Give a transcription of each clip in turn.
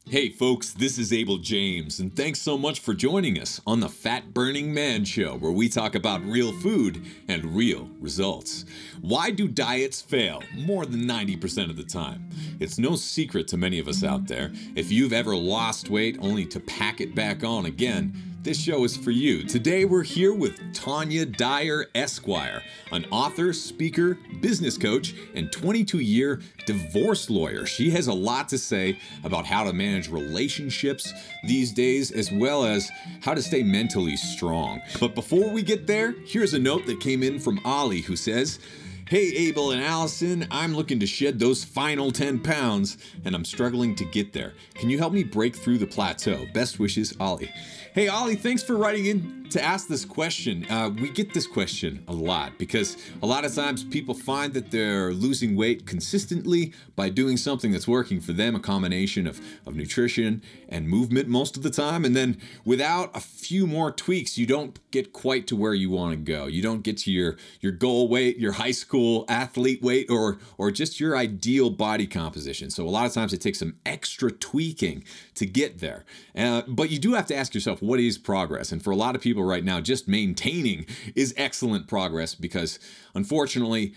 Hey folks, this is Abel James, and thanks so much for joining us on the Fat Burning Man Show, where we talk about real food and real results. Why do diets fail more than 90% of the time? It's no secret to many of us out there. If you've ever lost weight only to pack it back on again, this show is for you. Today we're here with Tanya Dyer, Esquire, an author, speaker, business coach, and 22-year divorce lawyer. She has a lot to say about how to manage relationships these days, as well as how to stay mentally strong. But before we get there, here's a note that came in from Ollie, who says, "Hey Abel and Allison, I'm looking to shed those final 10 pounds and I'm struggling to get there. Can you help me break through the plateau? Best wishes, Ollie." Hey Ollie, thanks for writing in to ask this question. We get this question a lot because a lot of times people find that they're losing weight consistently by doing something that's working for them, a combination of nutrition and movement most of the time. And then without a few more tweaks, you don't get quite to where you want to go. You don't get to your goal weight, your high school athlete weight, or just your ideal body composition. So a lot of times it takes some extra tweaking to get there. But you do have to ask yourself, what is progress? And for a lot of people right now, just maintaining is excellent progress because unfortunately,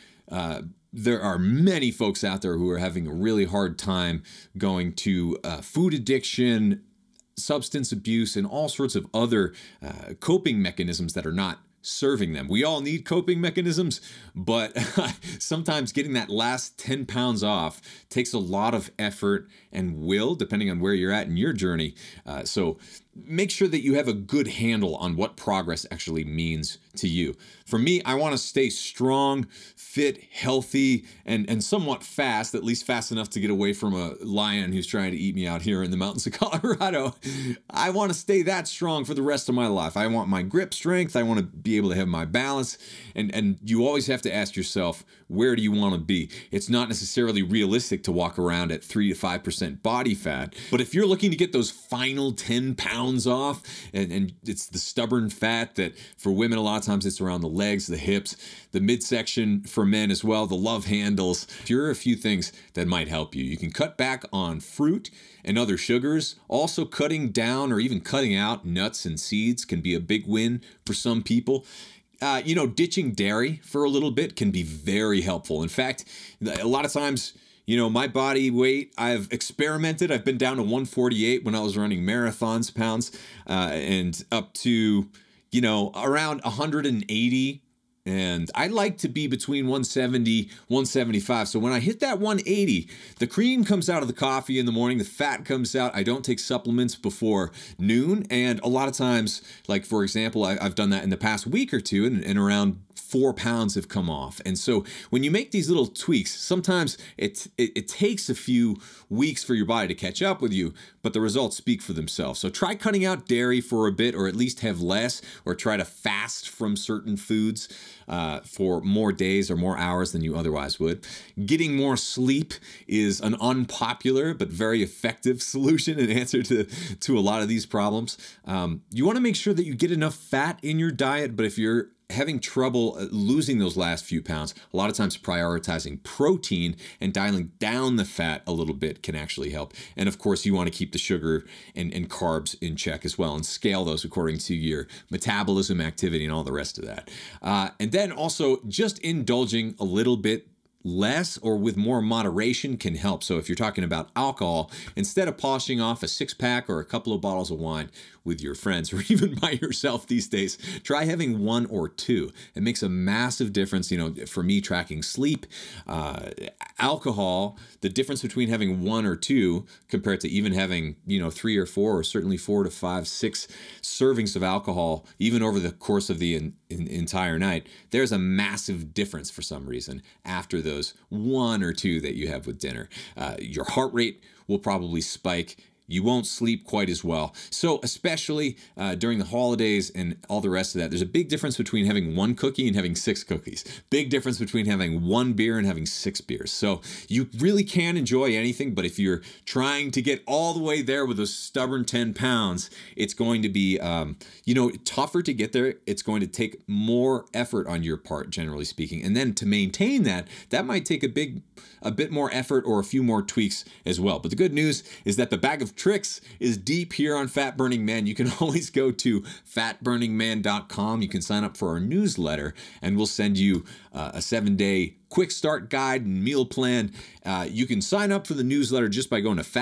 there are many folks out there who are having a really hard time going to food addiction, substance abuse, and all sorts of other coping mechanisms that are not serving them. We all need coping mechanisms, but sometimes getting that last 10 pounds off takes a lot of effort and will, depending on where you're at in your journey. So make sure that you have a good handle on what progress actually means to you. For me, I want to stay strong, fit, healthy, and somewhat fast, at least fast enough to get away from a lion who's trying to eat me out here in the mountains of Colorado. I want to stay that strong for the rest of my life. I want my grip strength. I want to be able to have my balance. And you always have to ask yourself, where do you want to be? It's not necessarily realistic to walk around at 3 to 5% body fat. But if you're looking to get those final 10 pounds off, and it's the stubborn fat that for women, a lot of times it's around the legs, the hips, the midsection for men as well, the love handles. Here are a few things that might help you. You can cut back on fruit and other sugars. Also, cutting down or even cutting out nuts and seeds can be a big win for some people. Ditching dairy for a little bit can be very helpful. In fact, a lot of times, my body weight, I've experimented. I've been down to 148 when I was running marathons pounds, and up to, around 180. And I like to be between 170, 175. So when I hit that 180, the cream comes out of the coffee in the morning, the fat comes out. I don't take supplements before noon. And a lot of times, like for example, I've done that in the past week or two, and around 4 pounds have come off. And so when you make these little tweaks, sometimes it takes a few weeks for your body to catch up with you, but the results speak for themselves. So try cutting out dairy for a bit, or at least have less, or try to fast from certain foods for more days or more hours than you otherwise would. Getting more sleep is an unpopular but very effective solution and answer to a lot of these problems. You want to make sure that you get enough fat in your diet, but if you're having trouble losing those last few pounds, a lot of times prioritizing protein and dialing down the fat a little bit can actually help. And of course, you want to keep the sugar and carbs in check as well and scale those according to your metabolism activity and all the rest of that. And then also just indulging a little bit less or with more moderation can help. So if you're talking about alcohol, instead of polishing off a 6-pack or a couple of bottles of wine with your friends or even by yourself these days, try having 1 or 2. It makes a massive difference. For me, tracking sleep, alcohol, the difference between having 1 or 2 compared to even having, 3 or 4, or certainly 4 to 5, 6 servings of alcohol, even over the course of the entire night, there's a massive difference for some reason after those 1 or 2 that you have with dinner. Your heart rate will probably spike. You won't sleep quite as well. So especially during the holidays and all the rest of that, there's a big difference between having 1 cookie and having 6 cookies. Big difference between having 1 beer and having 6 beers. So you really can enjoy anything, but if you're trying to get all the way there with those stubborn 10 pounds, it's going to be, tougher to get there. It's going to take more effort on your part, generally speaking. And then to maintain that might take a bit more effort or a few more tweaks as well. But the good news is that the bag of tricks is deep here on Fat Burning Man. You can always go to fatburningman.com. You can sign up for our newsletter, and we'll send you a 7-day quick start guide and meal plan. You can sign up for the newsletter just by going to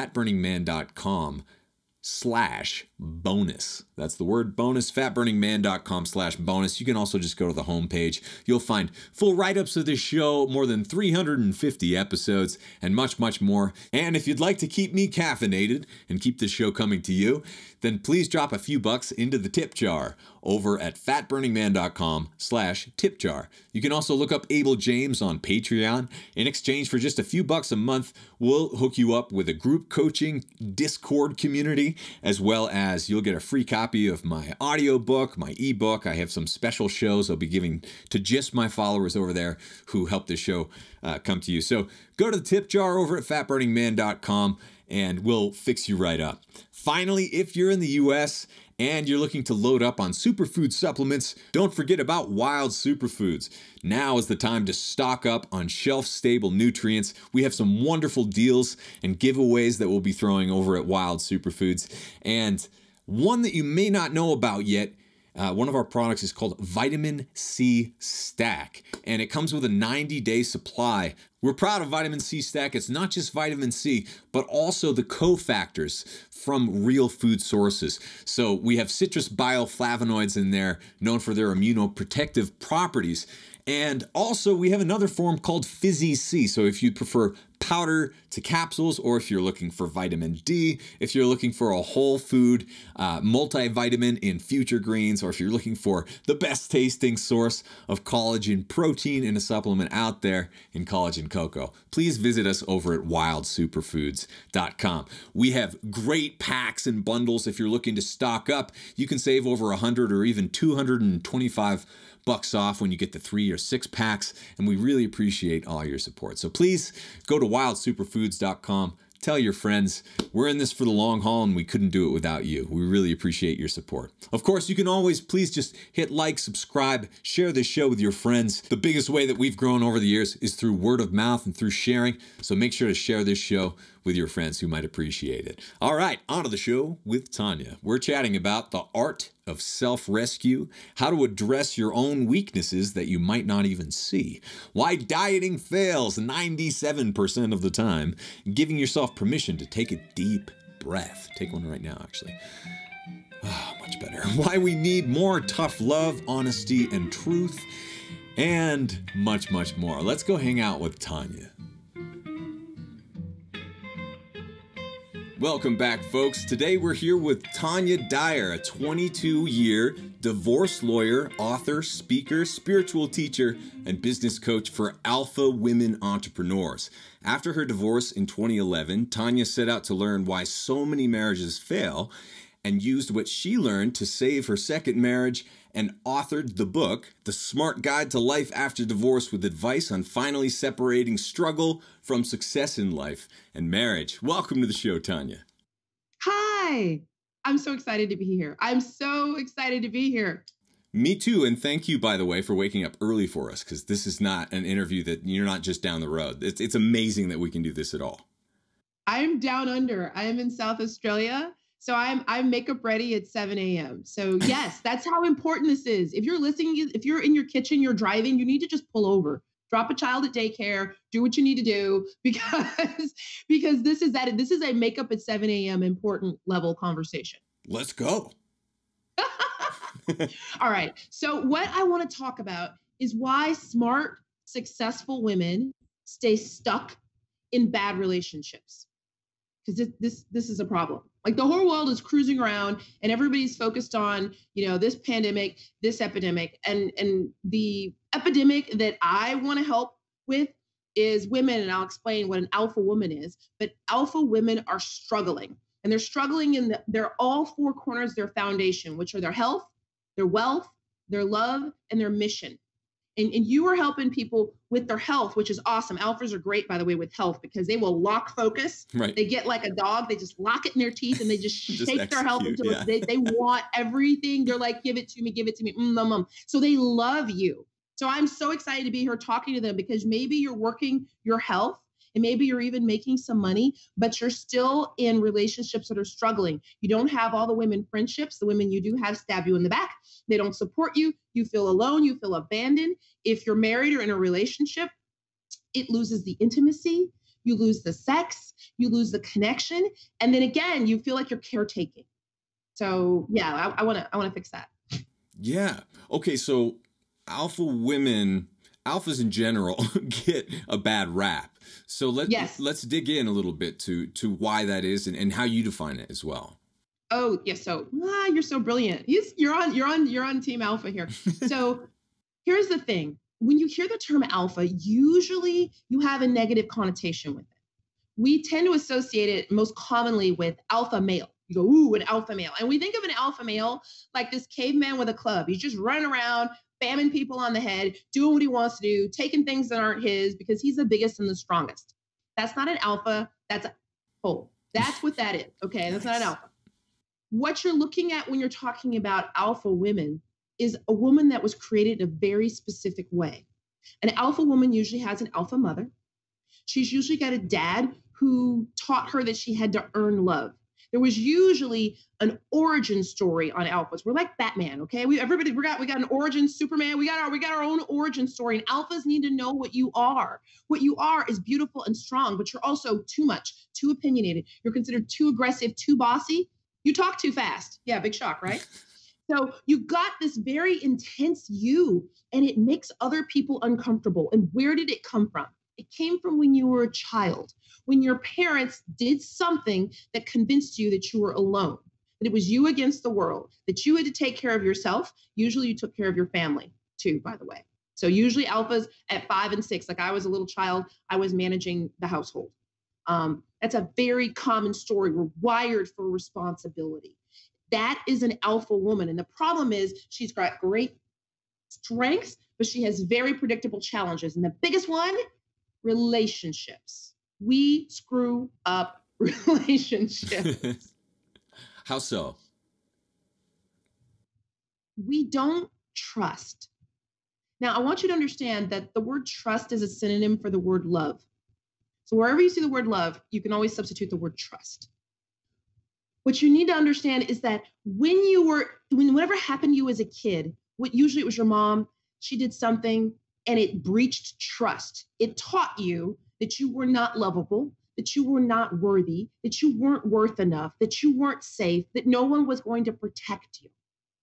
fatburningman.com/bonus. That's the word bonus, fatburningman.com/bonus. You can also just go to the homepage. You'll find full write-ups of this show, more than 350 episodes, and much, much more. And if you'd like to keep me caffeinated and keep this show coming to you, then please drop a few bucks into the tip jar over at fatburningman.com/tip jar. You can also look up Abel James on Patreon. In exchange for just a few bucks a month, we'll hook you up with a group coaching Discord community, as well as you'll get a free copy of my audiobook, my ebook. I have some special shows I'll be giving to just my followers over there who help this show come to you. So go to the tip jar over at fatburningman.com and we'll fix you right up. Finally, if you're in the US and you're looking to load up on superfood supplements, don't forget about Wild Superfoods. Now is the time to stock up on shelf-stable nutrients. We have some wonderful deals and giveaways that we'll be throwing over at Wild Superfoods. And one that you may not know about yet, one of our products is called Vitamin C Stack, and it comes with a 90-day supply. We're proud of Vitamin C Stack. It's not just vitamin C, but also the cofactors from real food sources. So we have citrus bioflavonoids in there, known for their immunoprotective properties. And also we have another form called Fizzy C. So if you prefer powder to capsules, or if you're looking for vitamin D, if you're looking for a whole food multivitamin in Future Greens, or if you're looking for the best tasting source of collagen protein in a supplement out there in collagen cocoa, please visit us over at wildsuperfoods.com. We have great packs and bundles. If you're looking to stock up, you can save over 100 or even 225 bucks off when you get the 3 or 6 packs, and we really appreciate all your support. So please go to wildsuperfoods.com. Tell your friends we're in this for the long haul and we couldn't do it without you. We really appreciate your support. Of course, you can always please just hit like, subscribe, share this show with your friends. The biggest way that we've grown over the years is through word of mouth and through sharing. So make sure to share this show with your friends who might appreciate it. All right, on to the show with Tanya. We're chatting about the art of self-rescue, how to address your own weaknesses that you might not even see, why dieting fails 97% of the time, giving yourself permission to take a deep breath. Take one right now, actually. Oh, much better. Why we need more tough love, honesty, and truth, and much, much more. Let's go hang out with Tanya. Welcome back, folks. Today we're here with Tanya Dyer, a 22-year divorce lawyer, author, speaker, spiritual teacher, and business coach for alpha women entrepreneurs. After her divorce in 2011, Tanya set out to learn why so many marriages fail and used what she learned to save her second marriage and authored the book, The Smart Guide to Life After Divorce, with advice on finally separating struggle from success in life and marriage. Welcome to the show, Tanya. Hi. I'm so excited to be here. I'm so excited to be here. Me too. And thank you, by the way, for waking up early for us, because this is not an interview that you're not just down the road. It's amazing that we can do this at all. I'm down under. I am in South Australia. So I'm makeup ready at 7 a.m. So yes, that's how important this is. If you're listening, if you're in your kitchen, you're driving, you need to just pull over, drop a child at daycare, do what you need to do, because this is a makeup at 7 a.m. important level conversation. Let's go. All right. So what I want to talk about is why smart, successful women stay stuck in bad relationships. Because this is a problem. Like the whole world is cruising around and everybody's focused on, this pandemic, this epidemic. And the epidemic that I want to help with is women. And I'll explain what an alpha woman is. But alpha women are struggling. And they're struggling they're all 4 corners of their foundation, which are their health, their wealth, their love, and their mission. And you are helping people with their health, which is awesome. Alphas are great, by the way, with health, because they will lock focus. Right. They get like a dog. They just lock it in their teeth and they just shake their health until yeah. they want everything. They're like, give it to me, give it to me. So they love you. So I'm so excited to be here talking to them, because maybe you're working your health And maybe you're even making some money, but you're still in relationships that are struggling. You don't have all the women friendships. The women you do have stab you in the back. They don't support you. You feel alone. You feel abandoned. If you're married or in a relationship, it loses the intimacy. You lose the sex. You lose the connection. And then again, you feel like you're caretaking. So yeah, I want to fix that. Yeah. Okay. So alphas in general get a bad rap. So let's dig in a little bit to why that is and how you define it as well. Oh, yes. So you're so brilliant. You're on Team Alpha here. So here's the thing. When you hear the term alpha, usually you have a negative connotation with it. We tend to associate it most commonly with alpha male. You go, ooh, an alpha male. And we think of an alpha male like this caveman with a club. He's just running around, bamming people on the head, doing what he wants to do, taking things that aren't his because he's the biggest and the strongest. That's not an alpha. That's a pole. That's what that is. Okay, that's not an alpha. What you're looking at when you're talking about alpha women is a woman that was created in a very specific way. An alpha woman usually has an alpha mother. She's usually got a dad who taught her that she had to earn love. There was usually an origin story on alphas. We're like Batman, okay? We got an origin Superman. We got our own origin story. And alphas need to know what you are. What you are is beautiful and strong, but you're also too much, too opinionated. You're considered too aggressive, too bossy. You talk too fast. Yeah, big shock, right? So you got this very intense you, and it makes other people uncomfortable. And where did it come from? It came from when you were a child, when your parents did something that convinced you that you were alone, that it was you against the world, that you had to take care of yourself. Usually you took care of your family too, by the way. So usually alphas at 5 and 6, like I was a little child, I was managing the household. That's a very common story. We're wired for responsibility. That is an alpha woman. And the problem is she's got great strengths, but she has very predictable challenges. And the biggest one, relationships. We screw up relationships. How so? We don't trust. Now, I want you to understand that the word trust is a synonym for the word love. So wherever you see the word love, you can always substitute the word trust. What you need to understand is that whatever happened to you as a kid, usually it was your mom, she did something and it breached trust. It taught you that you were not lovable, that you were not worthy, that you weren't worth enough, that you weren't safe, that no one was going to protect you.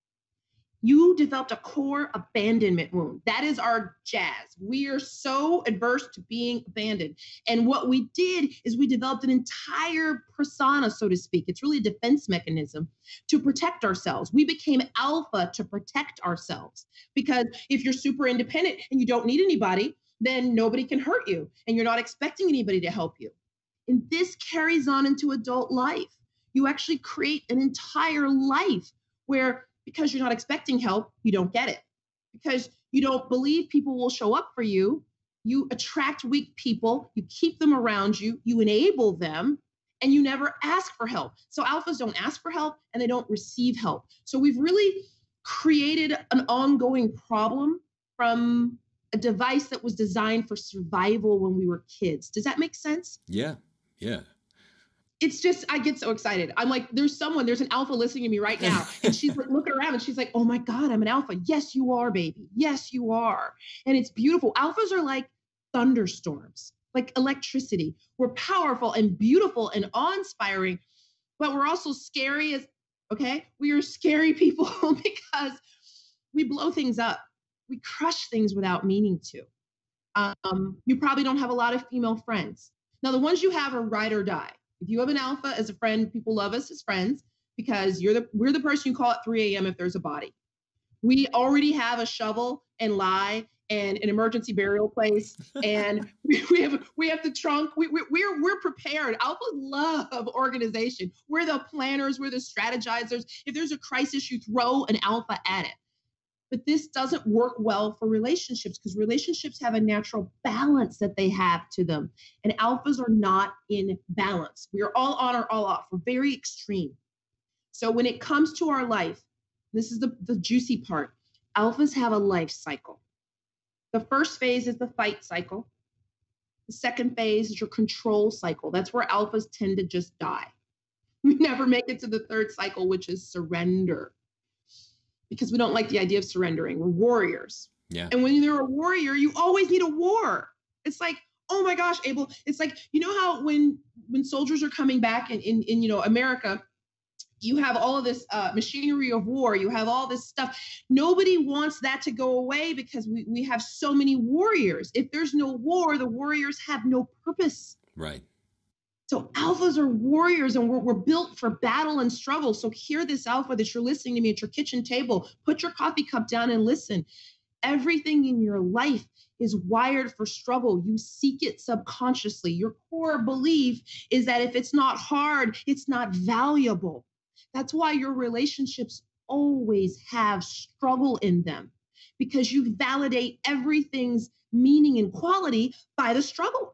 You developed a core abandonment wound. That is our jazz. We are so adverse to being abandoned. And what we did is we developed an entire persona, so to speak. It's really a defense mechanism to protect ourselves. We became alpha to protect ourselves. Because if you're super independent and you don't need anybody, then nobody can hurt you. And you're not expecting anybody to help you. And this carries on into adult life. You actually create an entire life where because you're not expecting help, you don't get it. Because you don't believe people will show up for you, you attract weak people, you keep them around you, you enable them, and you never ask for help. So alphas don't ask for help and they don't receive help. So we've really created an ongoing problem from a device that was designed for survival when we were kids. Does that make sense? Yeah. It's just, I get so excited. I'm like, there's an alpha listening to me right now. And she's like looking around and she's like, oh my God, I'm an alpha. Yes, you are, baby. Yes, you are. And it's beautiful. Alphas are like thunderstorms, like electricity. We're powerful and beautiful and awe-inspiring, but we're also scary we are scary people because we blow things up. We crush things without meaning to. You probably don't have a lot of female friends. Now, the ones you have are ride or die. If you have an alpha as a friend, people love us as friends because we're the person you call at 3 a.m. if there's a body. We already have a shovel and lye and an emergency burial place, and we have the trunk. We're prepared. Alphas love organization. We're the planners. We're the strategizers. If there's a crisis, you throw an alpha at it. But this doesn't work well for relationships because relationships have a natural balance that they have to them. And alphas are not in balance. We are all on or all off. We're very extreme. So when it comes to our life, this is the juicy part. Alphas have a life cycle. The first phase is the fight cycle. The second phase is your control cycle. That's where alphas tend to just die. We never make it to the third cycle, which is surrender, because we don't like the idea of surrendering. We're warriors. Yeah. And when you're a warrior, you always need a war. It's like, oh my gosh, Abel, it's like, you know how when soldiers are coming back in America, you have all of this machinery of war, you have all this stuff. Nobody wants that to go away because we have so many warriors. If there's no war, the warriors have no purpose. Right. So alphas are warriors, and we're built for battle and struggle. So hear this, alpha, that you're listening to me at your kitchen table. Put your coffee cup down and listen. Everything in your life is wired for struggle. You seek it subconsciously. Your core belief is that if it's not hard, it's not valuable. That's why your relationships always have struggle in them, because you validate everything's meaning and quality by the struggle.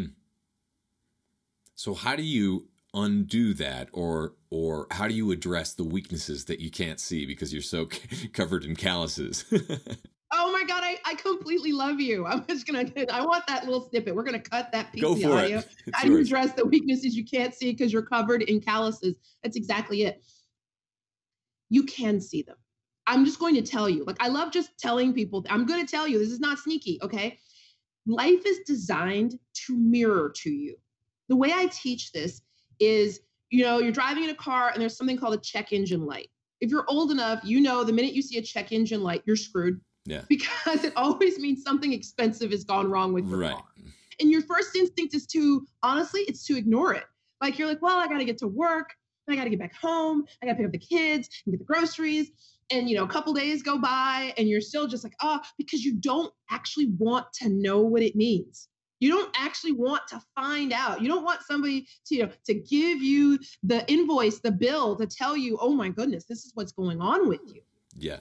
So how do you undo that, or how do you address the weaknesses that you can't see because you're so covered in calluses? Oh my God, I completely love you. I want that little snippet. We're going to cut that piece Go of the for audio. it. How do you address the weaknesses you can't see because you're covered in calluses? That's exactly it. You can see them. I'm just going to tell you, like, I love just telling people, I'm going to tell you, this is not sneaky, okay? Life is designed to mirror to you. The way I teach this is, you're driving in a car and there's something called a check engine light. If you're old enough, the minute you see a check engine light, you're screwed. Yeah. Because it always means something expensive has gone wrong with your car. And your first instinct is it's to ignore it. Like, you're like, well, I got to get to work. I got to get back home. I got to pick up the kids and get the groceries. And, a couple days go by and you're still just like, because you don't actually want to know what it means. You don't actually want to find out. You don't want somebody to give you the invoice, the bill, to tell you, oh my goodness, this is what's going on with you. Yeah.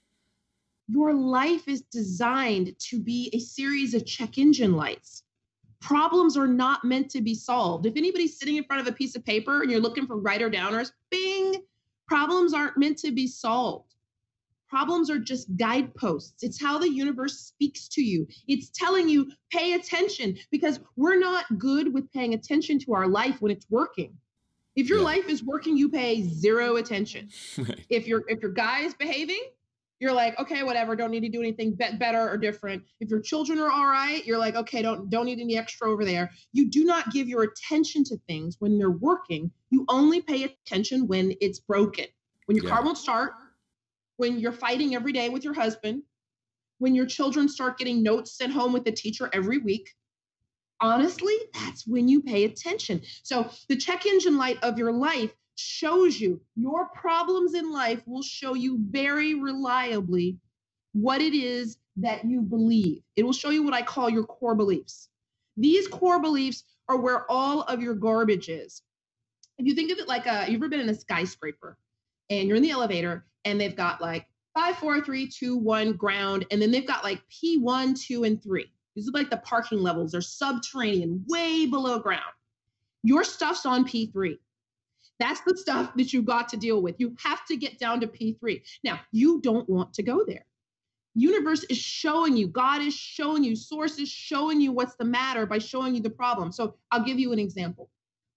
Your life is designed to be a series of check engine lights. Problems are not meant to be solved. If anybody's sitting in front of a piece of paper and you're looking for writer downers, bing, problems aren't meant to be solved. Problems are just guideposts. It's how the universe speaks to you. It's telling you, pay attention, because we're not good with paying attention to our life when it's working. If your life is working, you pay zero attention. Right. If your guy is behaving, you're like, okay, whatever, don't need to do anything better or different. If your children are all right, you're like, okay, don't need any extra over there. You do not give your attention to things when they're working. You only pay attention when it's broken. When your car won't start, when you're fighting every day with your husband, when your children start getting notes sent home with the teacher every week. Honestly, that's when you pay attention. So the check engine light of your life shows you your problems in life, will show you very reliably what it is that you believe. It will show you what I call your core beliefs. These core beliefs are where all of your garbage is. If you think of it like you've ever been in a skyscraper and you're in the elevator and they've got like 5, 4, 3, 2, 1 ground, and then they've got like P1, 2, and 3. These are like the parking levels. They're subterranean, way below ground. Your stuff's on P3. That's the stuff that you've got to deal with. You have to get down to P3. Now, you don't want to go there. Universe is showing you, God is showing you, source is showing you what's the matter by showing you the problem. So I'll give you an example.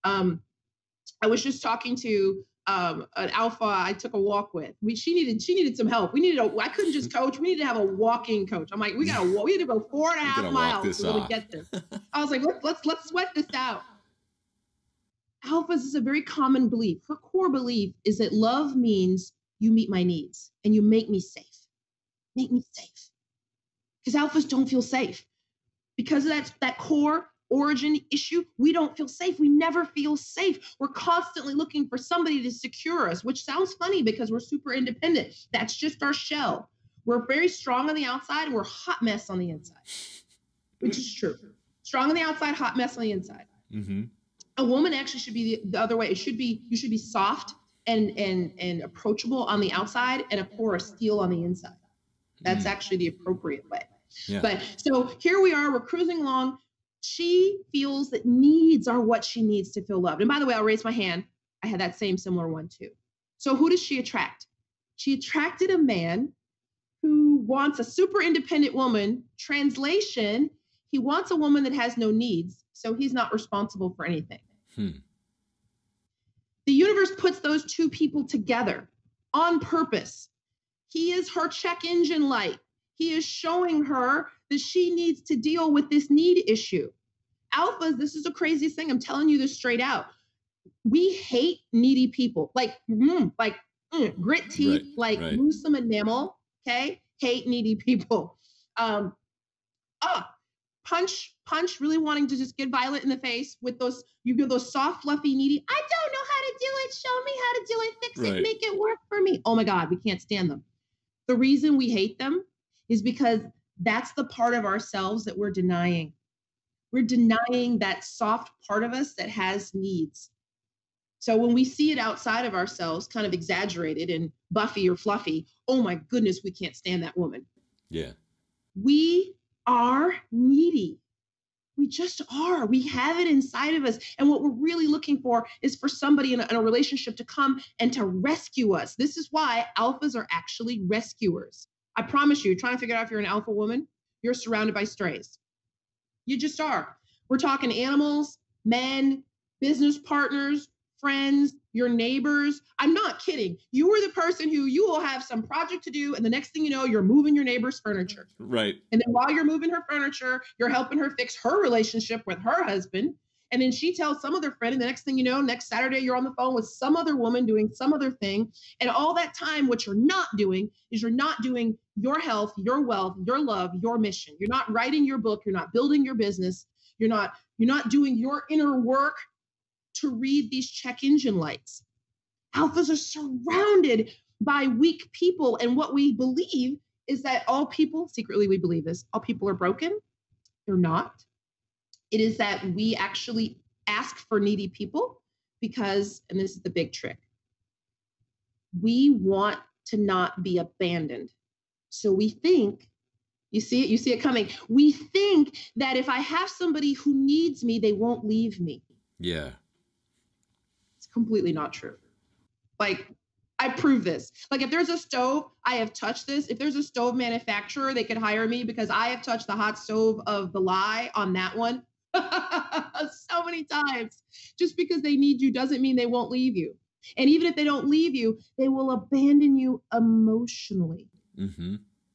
I was just talking to an alpha I took a walk with. She needed some help. I couldn't just coach. We needed to have a walking coach. I'm like, we need to go 4.5 miles to really get this. I was like, let's sweat this out. Alphas is a very common belief. Her core belief is that love means you meet my needs and you make me safe. Make me safe. Because alphas don't feel safe. Because of that core origin issue, we don't feel safe. We never feel safe. We're constantly looking for somebody to secure us, which sounds funny because we're super independent. That's just our shell. We're very strong on the outside and we're a hot mess on the inside, which is true. Strong on the outside, hot mess on the inside. Mm-hmm. A woman actually should be the other way. You should be soft and approachable on the outside and a core of steel on the inside. That's actually the appropriate way. Yeah. But so here we are, we're cruising along. She feels that needs are what she needs to feel loved. And by the way, I'll raise my hand. I had that similar one too. So who does she attract? She attracted a man who wants a super independent woman. Translation, He wants a woman that has no needs, so he's not responsible for anything. The universe puts those two people together on purpose. He is her check engine light. He is showing her that she needs to deal with this need issue. Alphas, this is the craziest thing. I'm telling you this straight out. We hate needy people, grit teeth, lose some enamel. Okay, hate needy people. Punch, really wanting to just get violent in the face with those, those soft, fluffy, needy. I don't know how to do it. Show me how to do it. Fix it. Make it work for me. Oh my God, we can't stand them. The reason we hate them is because that's the part of ourselves that we're denying. We're denying that soft part of us that has needs. So when we see it outside of ourselves, kind of exaggerated and buffy or fluffy, oh my goodness, we can't stand that woman. Yeah. We are needy. We just are. We have it inside of us. And what we're really looking for is for somebody in a relationship to come and to rescue us. This is why alphas are actually rescuers. I promise you, trying to figure out if you're an alpha woman, you're surrounded by strays. You just are. We're talking animals, men, business partners, friends, your neighbors. I'm not kidding. You are the person who you will have some project to do, and the next thing you know, you're moving your neighbor's furniture. Right. And then while you're moving her furniture, you're helping her fix her relationship with her husband. And then she tells some other friend, and the next thing you know, next Saturday, you're on the phone with some other woman doing some other thing. And all that time, what you're not doing is you're not doing your health, your wealth, your love, your mission. You're not writing your book. You're not building your business. You're not doing your inner work to read these check engine lights. Alphas are surrounded by weak people. And what we believe is that all people, secretly we believe this, all people are broken. They're not. It is that we actually ask for needy people because, and this is the big trick, we want to not be abandoned. So we think, you see it coming. We think that if I have somebody who needs me, they won't leave me. Yeah. It's completely not true. Like, I prove this. Like, if there's a stove, I have touched this. If there's a stove manufacturer, they could hire me because I have touched the hot stove of the lie on that one so many times. Just because they need you doesn't mean they won't leave you. And even if they don't leave you, they will abandon you emotionally. Mm-hmm.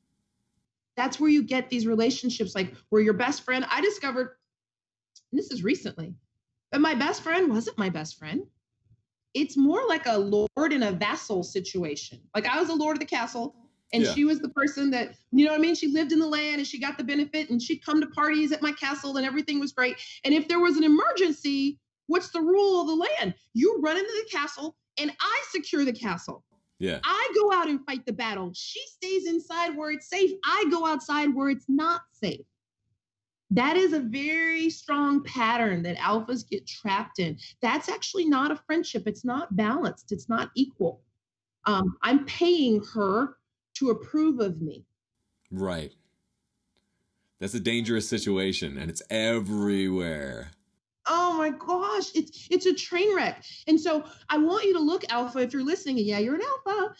That's where you get these relationships, like where your best friend, I discovered, and this is recently, but my best friend wasn't my best friend. It's more like a lord and a vassal situation. Like, I was a lord of the castle, and she was the person that, you know what I mean? She lived in the land and she got the benefit, and she'd come to parties at my castle and everything was great. And if there was an emergency, what's the rule of the land? You run into the castle and I secure the castle. Yeah. I go out and fight the battle. She stays inside where it's safe. I go outside where it's not safe. That is a very strong pattern that alphas get trapped in. That's actually not a friendship. It's not balanced. It's not equal. I'm paying her to approve of me. Right. That's a dangerous situation, and it's everywhere. Oh my gosh, it's a train wreck. And so I want you to look, alpha, if you're listening, and yeah, you're an alpha,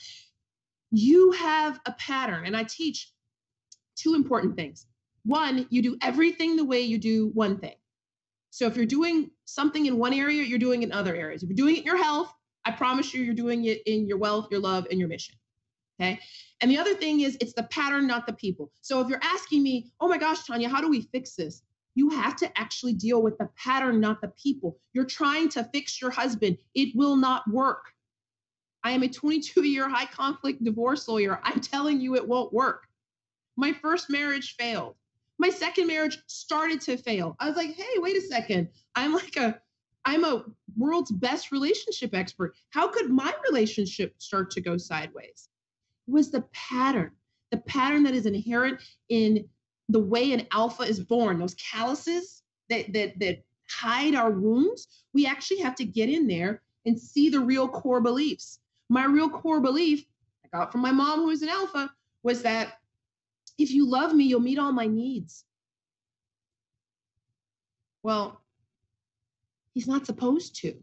you have a pattern. And I teach two important things. One, you do everything the way you do one thing. So if you're doing something in one area, you're doing it in other areas. If you're doing it in your health, I promise you're doing it in your wealth, your love, and your mission. Okay. And the other thing is, it's the pattern, not the people. So if you're asking me, oh my gosh, Tanya, how do we fix this? You have to actually deal with the pattern, not the people. You're trying to fix your husband. It will not work. I am a 22-year high conflict divorce lawyer. I'm telling you, it won't work. My first marriage failed. My second marriage started to fail. I was like, hey, wait a second. I'm a world's best relationship expert. How could my relationship start to go sideways? It was the pattern that is inherent in the way an alpha is born. Those calluses that hide our wounds. We actually have to get in there and see the real core beliefs. My real core belief I got from my mom, who is an alpha, was that if you love me, you'll meet all my needs. Well, he's not supposed to.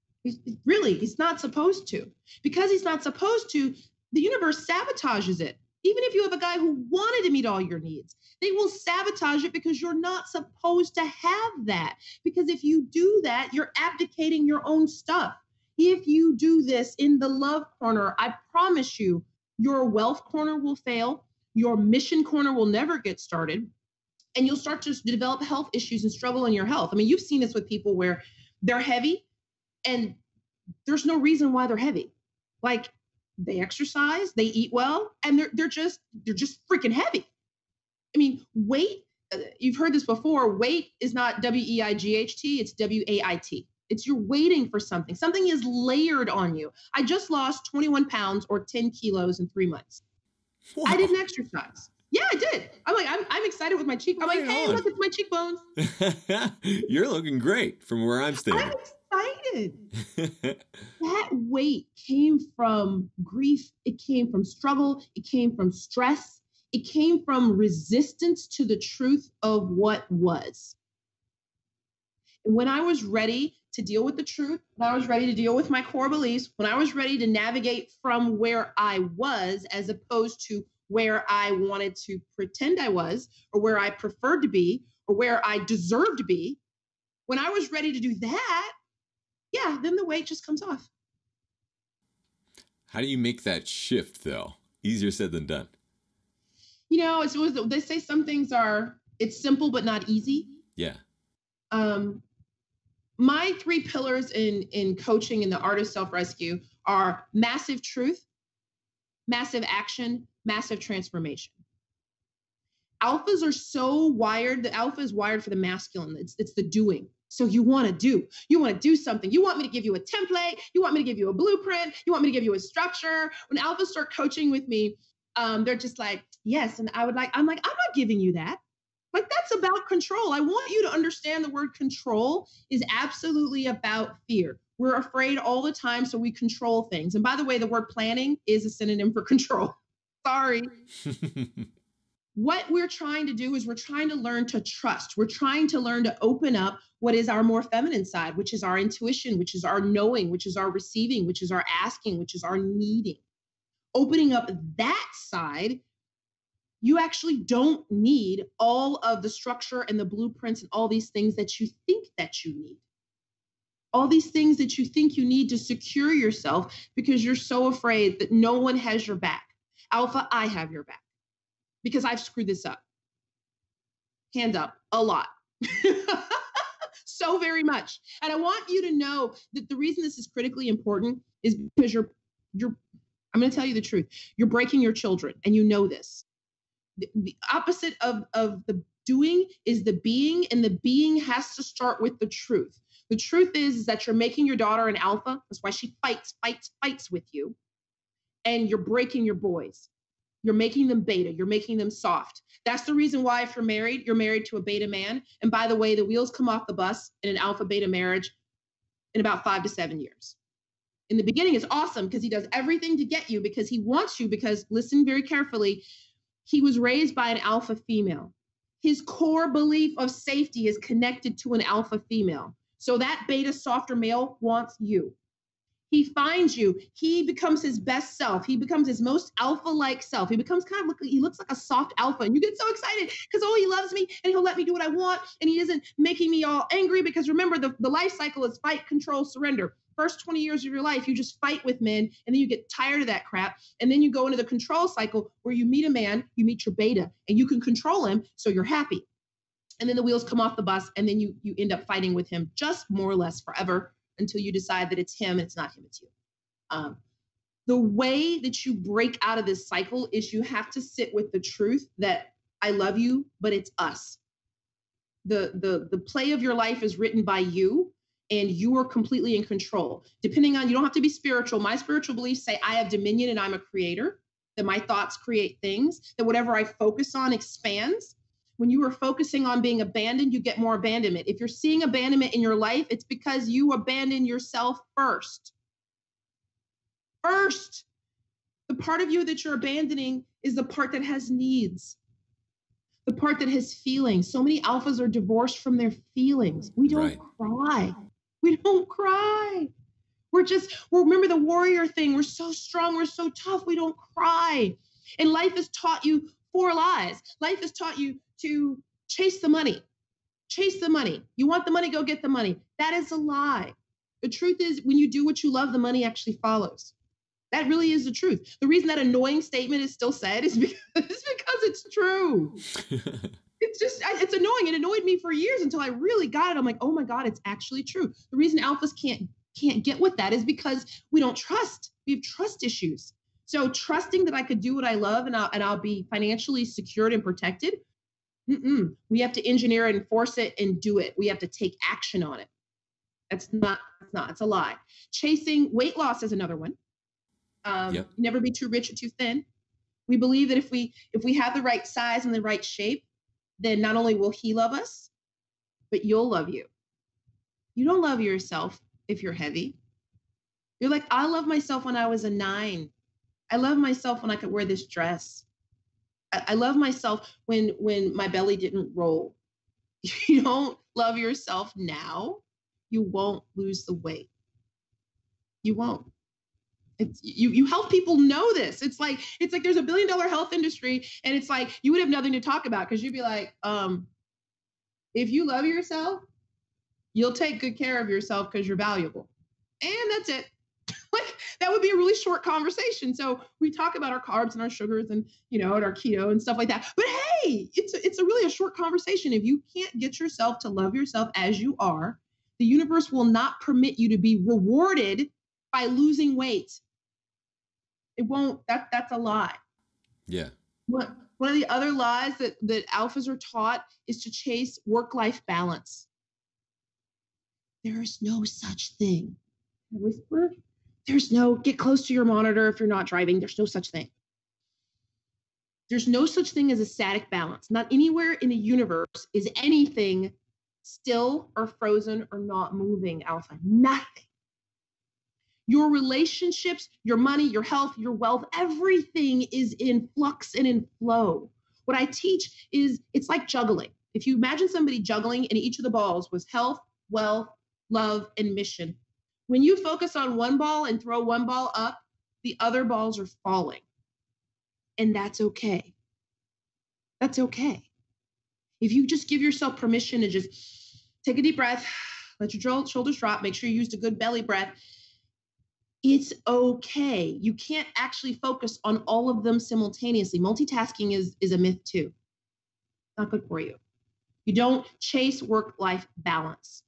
He's not supposed to. Because he's not supposed to, the universe sabotages it. Even if you have a guy who wanted to meet all your needs, they will sabotage it because you're not supposed to have that. Because if you do that, you're abdicating your own stuff. If you do this in the love corner, I promise you, your wealth corner will fail. Your mission corner will never get started. And you'll start to develop health issues and struggle in your health. I mean, you've seen this with people where they're heavy and there's no reason why they're heavy. Like, they exercise, they eat well, and they're just freaking heavy. I mean, weight, you've heard this before, weight is not W-E-I-G-H-T, it's W-A-I-T. It's you're waiting for something. Something is layered on you. I just lost 21 pounds or 10 kilos in 3 months. Wow. I didn't exercise. Yeah, I did. I'm like, I'm excited with my cheek. I'm like, hey, look, it's my cheekbones. You're looking great from where I'm standing. I'm excited. That weight came from grief. It came from struggle. It came from stress. It came from resistance to the truth of what was. And when I was ready to deal with the truth, when I was ready to deal with my core beliefs, when I was ready to navigate from where I was as opposed to where I wanted to pretend I was, or where I preferred to be, or where I deserved to be, when I was ready to do that, yeah, then the weight just comes off. How do you make that shift, though? Easier said than done. You know, they say some things it's simple but not easy. Yeah. My 3 pillars in coaching in the art of self-rescue are massive truth, massive action, massive transformation. Alphas are so wired. The alpha is wired for the masculine. It's the doing. So you want to do something. You want me to give you a template. You want me to give you a blueprint. You want me to give you a structure. When alphas start coaching with me, they're just like, yes. And I'm like, I'm not giving you that. Like, that's about control. I want you to understand the word control is absolutely about fear. We're afraid all the time, so we control things. And by the way, the word planning is a synonym for control. Sorry. What we're trying to do is we're trying to learn to trust. We're trying to learn to open up what is our more feminine side, which is our intuition, which is our knowing, which is our receiving, which is our asking, which is our needing. Opening up that side, you actually don't need all of the structure and the blueprints and all these things that you think that you need. All these things that you think you need to secure yourself because you're so afraid that no one has your back. Alpha, I have your back because I've screwed this up. Hand up, a lot. So very much. And I want you to know that the reason this is critically important is because you're I'm going to tell you the truth. You're breaking your children, and you know this. The opposite of the doing is the being, and the being has to start with the truth. The truth is that you're making your daughter an alpha. That's why she fights with you. And you're breaking your boys. You're making them beta. You're making them soft. That's the reason why if you're married to a beta man. And by the way, the wheels come off the bus in an alpha beta marriage in about 5 to 7 years. In the beginning, it's awesome because he does everything to get you because he wants you, because listen very carefully, he was raised by an alpha female. His core belief of safety is connected to an alpha female. So that beta softer male wants you. He finds you. He becomes his best self. He becomes his most alpha-like self. He becomes he looks like a soft alpha. And you get so excited because, oh, he loves me and he'll let me do what I want. And he isn't making me all angry because remember, the life cycle is fight, control, surrender. First 20 years of your life, you just fight with men and then you get tired of that crap. And then you go into the control cycle where you meet a man, you meet your beta, and you can control him so you're happy. And then the wheels come off the bus and then you end up fighting with him just more or less forever until you decide that it's him and it's not him, it's you. The way that you break out of this cycle is you have to sit with the truth that I love you, but it's us. The play of your life is written by you, and you are completely in control. Depending on, you don't have to be spiritual. My spiritual beliefs say I have dominion and I'm a creator, that my thoughts create things, that whatever I focus on expands. When you are focusing on being abandoned, you get more abandonment. If you're seeing abandonment in your life, it's because you abandon yourself first. First, the part of you that you're abandoning is the part that has needs, the part that has feelings. So many alphas are divorced from their feelings. We don't cry. We don't cry. We're remember the warrior thing. We're so strong. We're so tough. We don't cry. And life has taught you 4 lies. Life has taught you to chase the money. Chase the money. You want the money, go get the money. That is a lie. The truth is, when you do what you love, the money actually follows. That really is the truth. The reason that annoying statement is still said is because it's true. It's annoying. It annoyed me for years until I really got it. I'm like, oh my God, it's actually true. The reason alphas can't get with that is because we don't trust. We have trust issues. So trusting that I could do what I love and I'll be financially secured and protected. We have to engineer it and force it and do it. We have to take action on it. It's a lie. Chasing weight loss is another one. Never be too rich or too thin. We believe that if we have the right size and the right shape, then not only will he love us, but you'll love you. You don't love yourself if you're heavy. You're like, I love myself when I was a 9. I love myself when I could wear this dress. I love myself when my belly didn't roll. You don't love yourself now, you won't lose the weight. You won't. You help people know this. It's like there's a $1 billion health industry, and it's like you would have nothing to talk about because you'd be like, if you love yourself, you'll take good care of yourself because you're valuable. And that's it. Like that would be a really short conversation. So we talk about our carbs and our sugars and and our keto and stuff like that. But hey, it's really a short conversation. If you can't get yourself to love yourself as you are, the universe will not permit you to be rewarded by losing weight. It won't. That's a lie. Yeah. One of the other lies that alphas are taught is to chase work-life balance. There is no such thing. I whisper. There's no, get close to your monitor if you're not driving. There's no such thing. There's no such thing as a static balance. Not anywhere in the universe is anything still or frozen or not moving, alpha. Nothing. Your relationships, your money, your health, your wealth, everything is in flux and in flow. What I teach is it's like juggling. If you imagine somebody juggling and each of the balls was health, wealth, love, and mission. When you focus on one ball and throw one ball up, the other balls are falling. And that's okay. That's okay. If you just give yourself permission to just take a deep breath, let your shoulders drop, make sure you used a good belly breath, it's okay. You can't actually focus on all of them simultaneously. Multitasking is a myth too. Not good for you. You don't chase work-life balance.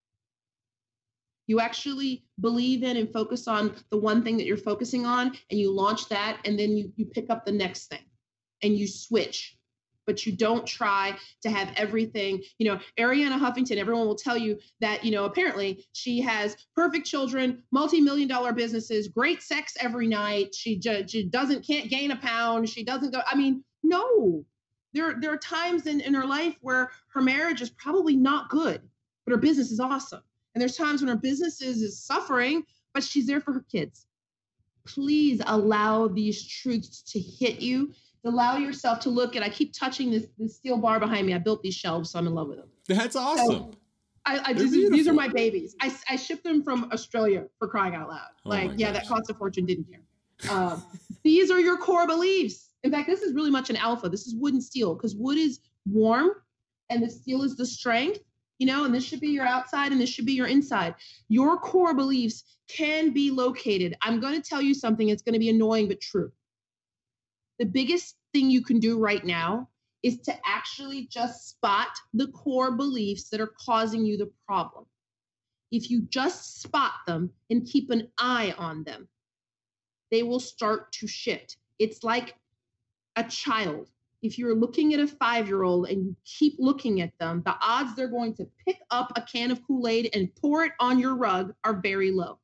You actually believe in and focus on the one thing that you're focusing on, and you launch that, and then you pick up the next thing, and you switch. But you don't try to have everything. Arianna Huffington, everyone will tell you that, apparently she has perfect children, multi-million-dollar businesses, great sex every night. She can't gain a pound. She doesn't go. No. There are times in her life where her marriage is probably not good, but her business is awesome. And there's times when her business is suffering, but she's there for her kids. Please allow these truths to hit you. Allow yourself to look at, I keep touching this steel bar behind me. I built these shelves, so I'm in love with them. That's awesome. So these are my babies. I shipped them from Australia, for crying out loud. That cost a fortune, didn't care. These are your core beliefs. In fact, this is really much an alpha. This is wood and steel, because wood is warm and the steel is the strength. And this should be your outside and this should be your inside. Your core beliefs can be located. I'm going to tell you something. It's going to be annoying, but true. The biggest thing you can do right now is to actually just spot the core beliefs that are causing you the problem. If you just spot them and keep an eye on them, they will start to shift. It's like a child. If you're looking at a 5-year-old and you keep looking at them, the odds they're going to pick up a can of Kool-Aid and pour it on your rug are very low.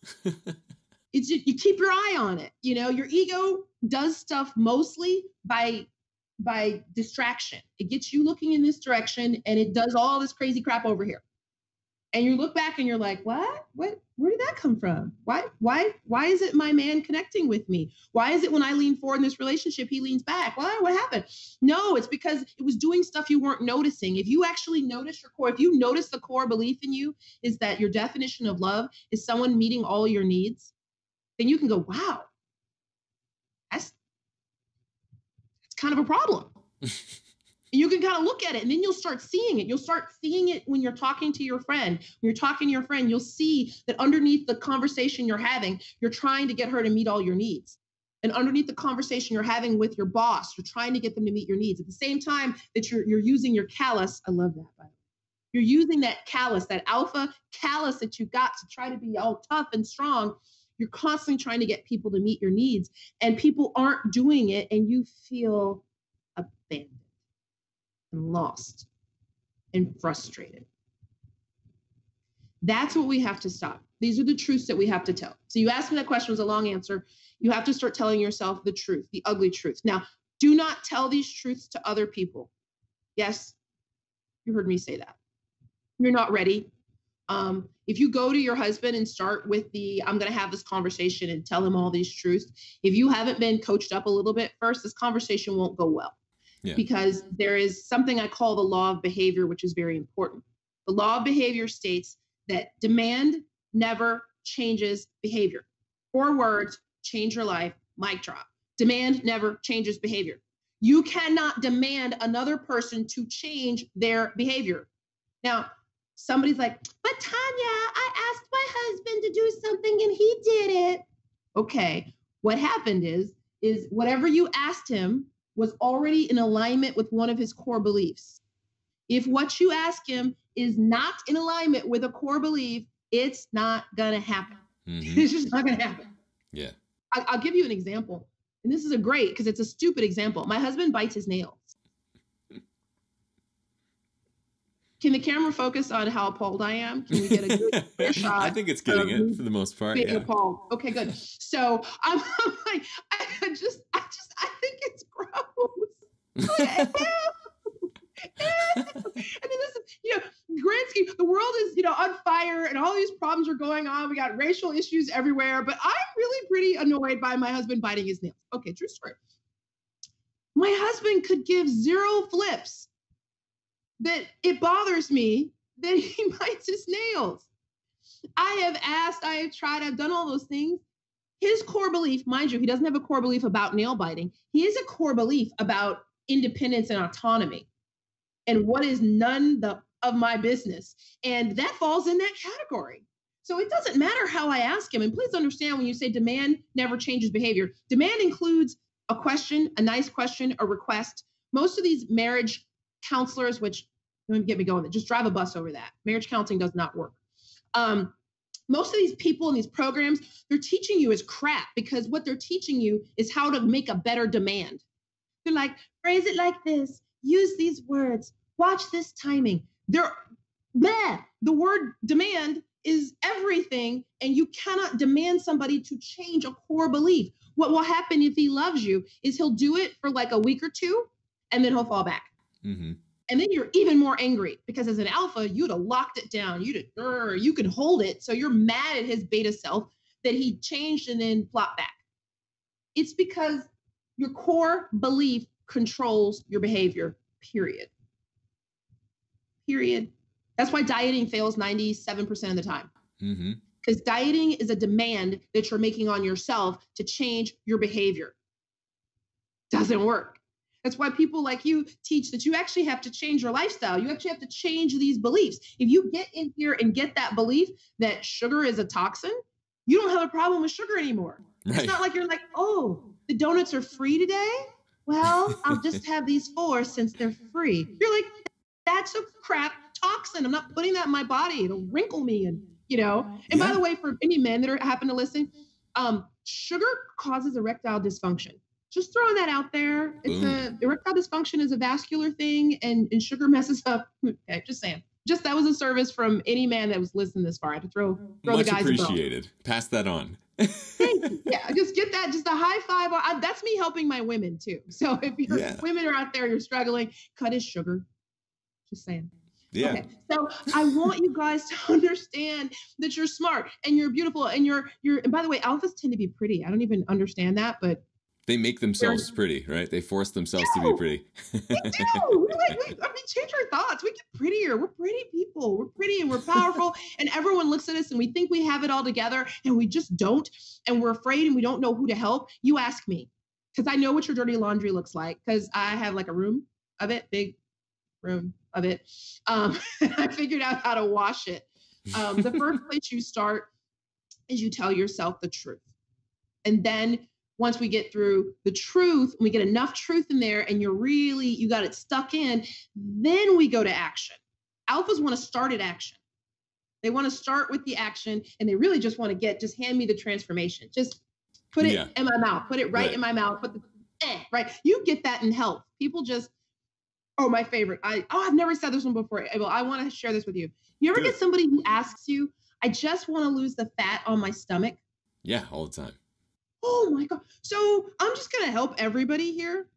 It's just, you keep your eye on it. Your ego does stuff mostly by distraction. It gets you looking in this direction and it does all this crazy crap over here. And you look back and you're like, what? Where did that come from? Why is it my man connecting with me? Why is it when I lean forward in this relationship, he leans back? What happened? No, it's because it was doing stuff you weren't noticing. If you actually notice your core, if you notice the core belief in you is that your definition of love is someone meeting all your needs, then you can go, wow, kind of a problem. You can kind of look at it and then you'll start seeing it. You'll start seeing it when you're talking to your friend. When you're talking to your friend, you'll see that underneath the conversation you're having, you're trying to get her to meet all your needs. And underneath the conversation you're having with your boss, you're trying to get them to meet your needs. At the same time that you're using your callus, I love that, by the way. You're using that callus, that alpha callus that you got to try to be all tough and strong. You're constantly trying to get people to meet your needs, and people aren't doing it, and you feel abandoned and lost and frustrated. That's what we have to stop. These are the truths that we have to tell. So you asked me that question, it was a long answer. You have to start telling yourself the truth, the ugly truth. Now, do not tell these truths to other people. Yes, you heard me say that. You're not ready. If you go to your husband and start with I'm going to have this conversation and tell him all these truths, if you haven't been coached up a little bit first, this conversation won't go well. Yeah. Because there is something I call the law of behavior, which is very important. The law of behavior states that demand never changes behavior. 4 words, change your life, mic drop. Demand never changes behavior. You cannot demand another person to change their behavior. Now, somebody's like, but Tanya, I asked my husband to do something and he did it. Okay, what happened is whatever you asked him was already in alignment with one of his core beliefs. If what you ask him is not in alignment with a core belief, it's not gonna happen. Mm-hmm. It's just not gonna happen. Yeah. I'll give you an example. And this is because it's a stupid example. My husband bites his nails. Can the camera focus on how appalled I am? Can we get a good shot? I think it's getting it for the most part. Yeah. Appalled. Okay, good. So I'm like, I think it's gross. And then listen, grand scheme, the world is, on fire and all these problems are going on. We got racial issues everywhere, but I'm really pretty annoyed by my husband biting his nails. Okay, true story. My husband could give 0 flips that it bothers me that he bites his nails. I have asked, I have tried, I've done all those things. His core belief, mind you, he doesn't have a core belief about nail biting. He has a core belief about independence and autonomy and what is none of my business. And that falls in that category. So it doesn't matter how I ask him. And please understand, when you say demand never changes behavior, demand includes a question, a nice question, a request. Most of these marriage counselors, which don't get me going, just drive a bus over that. Marriage counseling does not work. Most of these people in these programs, they're teaching you is crap, because what they're teaching you is how to make a better demand. They're like, phrase it like this, use these words, watch this timing. The word demand is everything, and you cannot demand somebody to change a core belief. What will happen if he loves you is he'll do it for like a week or 2, and then he'll fall back. Mm-hmm. And then you're even more angry, because as an alpha, you'd have locked it down. You could hold it. So you're mad at his beta self that he changed and then flopped back. It's because your core belief controls your behavior, period. Period. That's why dieting fails 97% of the time. Mm-hmm. Because dieting is a demand that you're making on yourself to change your behavior. Doesn't work. That's why people like you teach that you actually have to change your lifestyle. You actually have to change these beliefs. If you get in here and get that belief that sugar is a toxin, you don't have a problem with sugar anymore. Right. It's not like you're like, oh, the donuts are free today? Well, I'll just have these 4 since they're free. You're like, that's a crap toxin. I'm not putting that in my body. It'll wrinkle me. And by the way, for any men that happen to listen, sugar causes erectile dysfunction. Just throwing that out there. Erectile dysfunction is a vascular thing, and sugar messes up. Okay, just saying. That was a service from any man that was listening this far. I had to throw Much the guys appreciated. Pass that on. Thank you. Yeah, just get that, just a high five. That's me helping my women too. So if your women are out there, you're struggling, cut his sugar. Just saying. Yeah. Okay. So I want you guys to understand that you're smart and you're beautiful and you're. And by the way, alphas tend to be pretty. I don't even understand that, but they make themselves pretty, right? They force themselves to be pretty. We do. Change our thoughts. We get prettier. We're pretty people. We're pretty and we're powerful. And everyone looks at us and we think we have it all together and we just don't. And we're afraid and we don't know who to help. You ask me. because I know what your dirty laundry looks like, because I have like a room of it, big room of it. I figured out how to wash it. The first place you start is you tell yourself the truth. And then once we get through the truth, we get enough truth in there and you got it stuck in, then we go to action. Alphas want to start at action. They want to start with the action, and they really just want to just hand me the transformation. Just put it in my mouth, put it right in my mouth, put the, right. You get that in health. People just, my favorite. I've never said this one before, Abel. I want to share this with you. You ever get somebody who asks you, I just want to lose the fat on my stomach? Yeah, all the time. Oh my God. So I'm just going to help everybody here.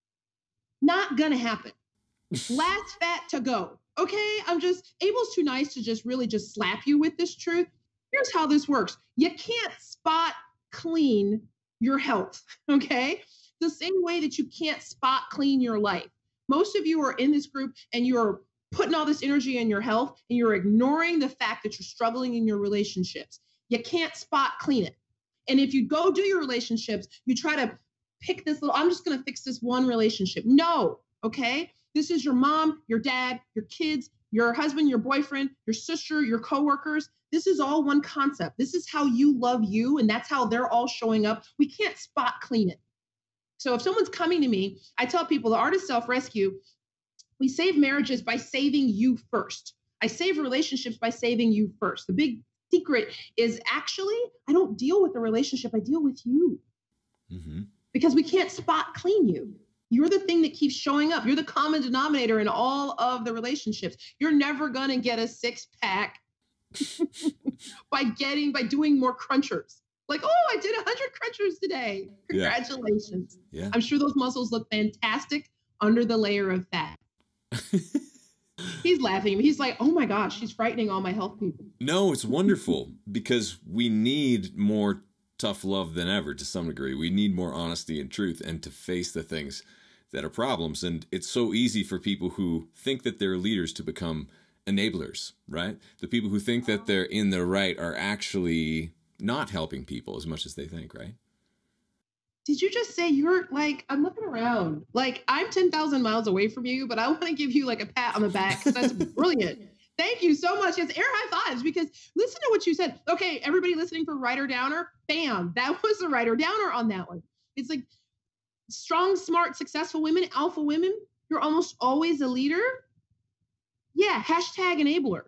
Not going to happen. Last fat to go. Okay. Abel's too nice to just really just slap you with this truth. Here's how this works. You can't spot clean your health. Okay. The same way that you can't spot clean your life. Most of you are in this group and you're putting all this energy in your health and you're ignoring the fact that you're struggling in your relationships. You can't spot clean it. And if you go do your relationships, you try to pick this I'm just going to fix this one relationship. No. Okay. This is your mom, your dad, your kids, your husband, your boyfriend, your sister, your coworkers. This is all one concept. This is how you love you. And that's how they're all showing up. We can't spot clean it. So if someone's coming to me, I tell people the art of self-rescue, we save marriages by saving you first. I save relationships by saving you first. The big secret is actually, I don't deal with the relationship. I deal with you. Mm-hmm. Because we can't spot clean you. You're the thing that keeps showing up. You're the common denominator in all of the relationships. You're never going to get a six-pack by doing more crunchers. Like, I did 100 crunchers today. Congratulations. Yeah. I'm sure those muscles look fantastic under the layer of fat. He's laughing. He's like, oh my gosh, she's frightening all my health people. No, it's wonderful because we need more tough love than ever to some degree. We need more honesty and truth and to face the things that are problems. And it's so easy for people who think that they're leaders to become enablers, right? The people who think that they're in the right are actually not helping people as much as they think, right? Did you just say you're like, I'm looking around, like I'm 10,000 miles away from you, but I want to give you like a pat on the back because that's brilliant. Thank you so much. Yes, air high fives, because listen to what you said. Okay, everybody listening for writer downer, bam, that was a writer downer on that one. It's like strong, smart, successful women, alpha women, you're almost always a leader. Yeah, hashtag enabler.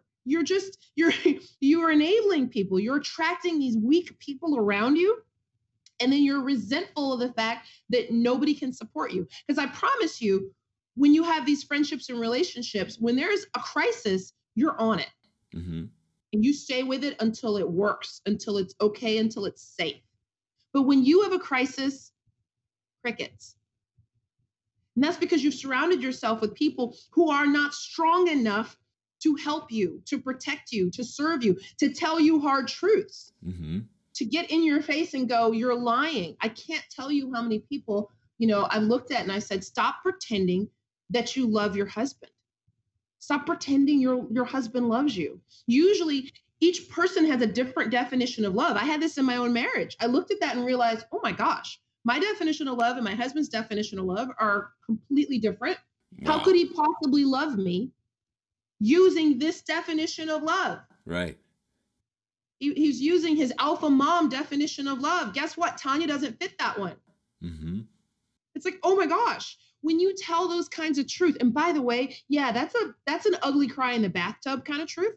You're enabling people. You're attracting these weak people around you. And then you're resentful of the fact that nobody can support you. Because I promise you, when you have these friendships and relationships, when there's a crisis, you're on it. Mm-hmm. And you stay with it until it works, until it's okay, until it's safe. But when you have a crisis, crickets. And that's because you've surrounded yourself with people who are not strong enough to help you, to protect you, to serve you, to tell you hard truths. Mm-hmm. To get in your face and go, you're lying. I can't tell you how many people, I looked at and I said, stop pretending that you love your husband. Stop pretending your husband loves you. Usually each person has a different definition of love. I had this in my own marriage. I looked at that and realized, oh my gosh, my definition of love and my husband's definition of love are completely different. Wow. How could he possibly love me using this definition of love? Right. He's using his alpha mom definition of love. Guess what? Tanya doesn't fit that one. Mm-hmm. It's like, oh my gosh, when you tell those kinds of truth, and by the way, yeah, that's an ugly cry in the bathtub kind of truth.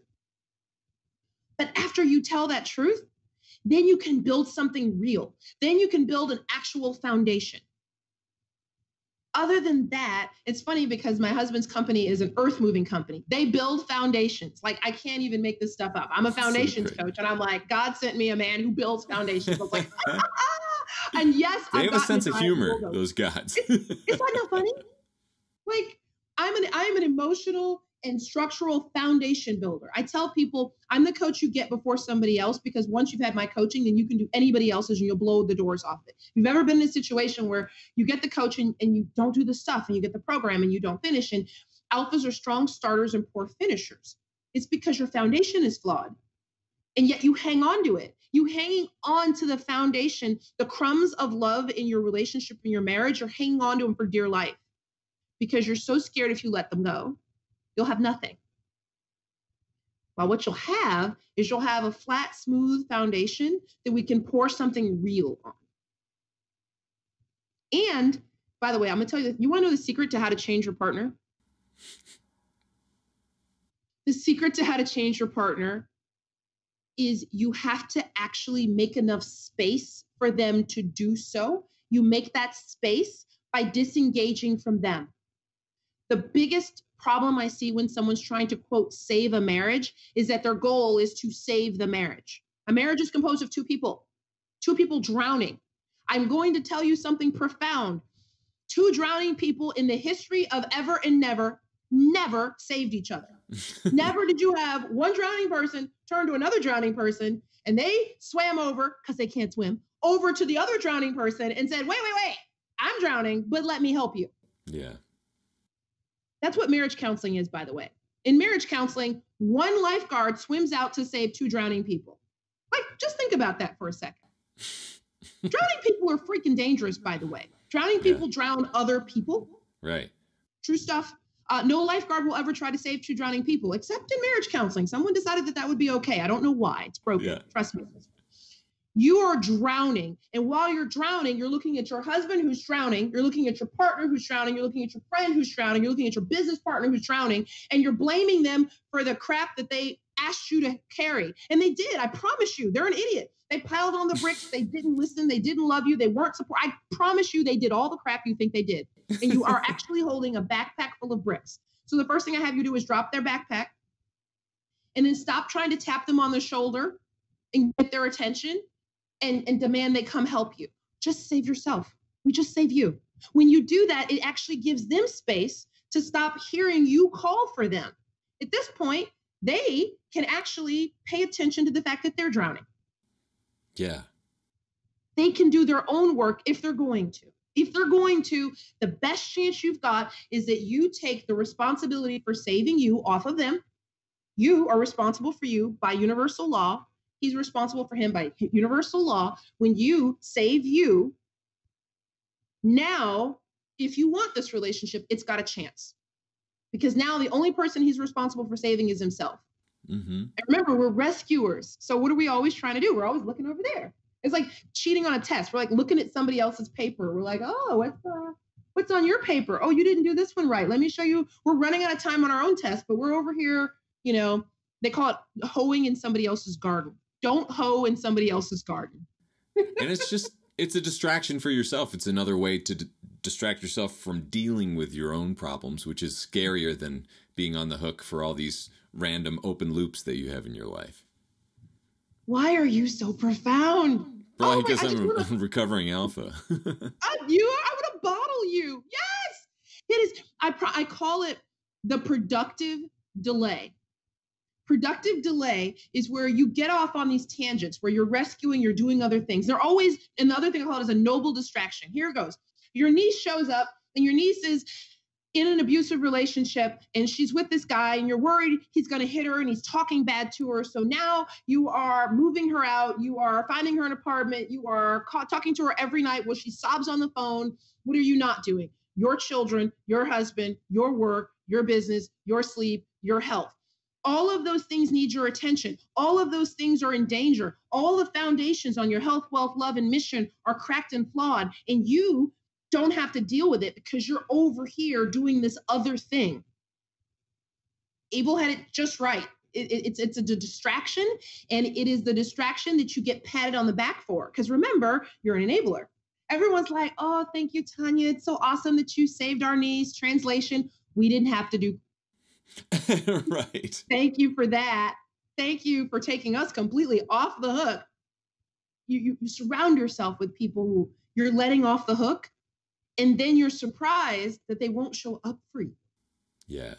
But after you tell that truth, then you can build something real. Then you can build an actual foundation. Other than that, it's funny because my husband's company is an earth moving company. They build foundations. Like, I can't even make this stuff up. I'm a foundations coach. And I'm like, God sent me a man who builds foundations. I was like, And yes, they have a sense of humor, those gods. Is that not funny? Like, I'm an emotional and structural foundation builder. I tell people I'm the coach you get before somebody else, because once you've had my coaching, then you can do anybody else's and you'll blow the doors off it. If you've ever been in a situation where you get the coaching and you don't do the stuff, and you get the program and you don't finish, and alphas are strong starters and poor finishers, it's because your foundation is flawed. And yet you hang on to it. You hanging on to the foundation, the crumbs of love in your relationship, in your marriage, you're hanging on to them for dear life because you're so scared if you let them go, you'll have nothing. Well, what you'll have is you'll have a flat, smooth foundation that we can pour something real on. And by the way, I'm going to tell you, you want to know the secret to how to change your partner? The secret to how to change your partner is you have to actually make enough space for them to do so. You make that space by disengaging from them. The biggest problem I see when someone's trying to, quote, save a marriage is that their goal is to save the marriage. A marriage is composed of two people drowning. I'm going to tell you something profound. Two drowning people in the history of ever and never saved each other. Never did you have one drowning person turn to another drowning person and they swam over, because they can't swim, over to the other drowning person and said, wait, I'm drowning, but let me help you. Yeah. That's what marriage counseling is, by the way. In marriage counseling, one lifeguard swims out to save two drowning people. Like, just think about that for a second. Drowning people are freaking dangerous, by the way. Drowning people drown other people. Right. True stuff. No lifeguard will ever try to save two drowning people, except in marriage counseling. Someone decided that that would be okay. I don't know why. It's broken. Yeah. Trust me. You are drowning. And while you're drowning, you're looking at your husband who's drowning. You're looking at your partner who's drowning. You're looking at your friend who's drowning. You're looking at your business partner who's drowning. And you're blaming them for the crap that they asked you to carry. And they did. I promise you, they're an idiot. They piled on the bricks. They didn't listen. They didn't love you. They weren't support. I promise you they did all the crap you think they did. And you are actually holding a backpack full of bricks. So the first thing I have you do is drop their backpack and then stop trying to tap them on the shoulder and get their attention and demand they come help you. Just save yourself. We just save you. When you do that, it actually gives them space to stop hearing you call for them. At this point, they can actually pay attention to the fact that they're drowning. Yeah. They can do their own work if they're going to. If they're going to, the best chance you've got is that you take the responsibility for saving you off of them. You are responsible for you by universal law. He's responsible for him by universal law. When you save you, now, if you want this relationship, it's got a chance. Because now the only person he's responsible for saving is himself. Mm-hmm. And remember, we're rescuers. So what are we always trying to do? We're always looking over there. It's like cheating on a test. We're like looking at somebody else's paper. We're like, oh, what's on your paper? Oh, you didn't do this one right. Let me show you. We're running out of time on our own test, but we're over here, they call it hoeing in somebody else's garden. Don't hoe in somebody else's garden. And it's a distraction for yourself. It's another way to distract yourself from dealing with your own problems, which is scarier than being on the hook for all these random open loops that you have in your life. Why are you so profound? Well, I guess I'm recovering alpha. I would have bottled you. Yes, it is. I call it the productive delay. Productive delay is where you get off on these tangents, where you're rescuing, you're doing other things. They're always, and the other thing I call it is a noble distraction. Here it goes. Your niece shows up, and your niece is in an abusive relationship, and she's with this guy, and you're worried he's going to hit her and he's talking bad to her. So now you are moving her out. You are finding her an apartment. You are talking to her every night while she sobs on the phone. What are you not doing? Your children, your husband, your work, your business, your sleep, your health. All of those things need your attention. All of those things are in danger. All the foundations on your health, wealth, love, and mission are cracked and flawed. And you don't have to deal with it because you're over here doing this other thing. Abel had it just right. It's a distraction, and it is the distraction that you get patted on the back for. Because remember, you're an enabler. Everyone's like, oh, thank you, Tanya. It's so awesome that you saved our niece. Translation, we didn't have to do. Right. Thank you for that. Thank you for taking us completely off the hook. You surround yourself with people who you're letting off the hook, and then you're surprised that they won't show up for you. Yeah.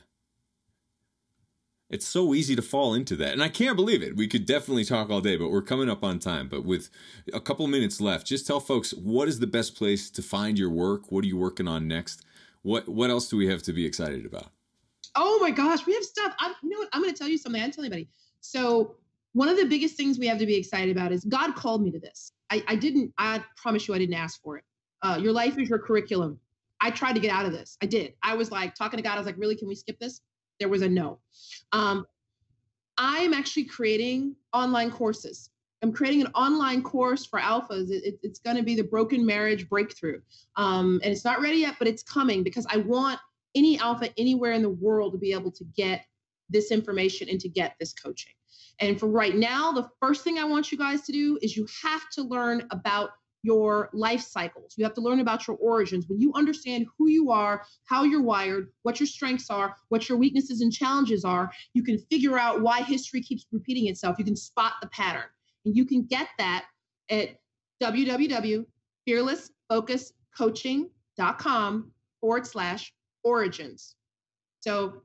It's so easy to fall into that. And I can't believe it. We could definitely talk all day, but we're coming up on time. But with a couple minutes left, just tell folks, what is the best place to find your work? What are you working on next? What else do we have to be excited about? Oh my gosh, we have stuff. You know what? I'm going to tell you something. I didn't tell anybody. So one of the biggest things we have to be excited about is God called me to this. I promise you, I didn't ask for it. Your life is your curriculum. I tried to get out of this. I did. I was like talking to God. I was like, really, can we skip this? There was a no. I'm actually creating online courses. I'm creating an online course for alphas. It's going to be the broken marriage breakthrough. And it's not ready yet, but it's coming because I want any alpha anywhere in the world to be able to get this information and to get this coaching. And for right now, the first thing I want you guys to do is you have to learn about your life cycles. You have to learn about your origins. When you understand who you are, how you're wired, what your strengths are, what your weaknesses and challenges are, you can figure out why history keeps repeating itself. You can spot the pattern. And you can get that at www.fearlessfocuscoaching.com/origins. So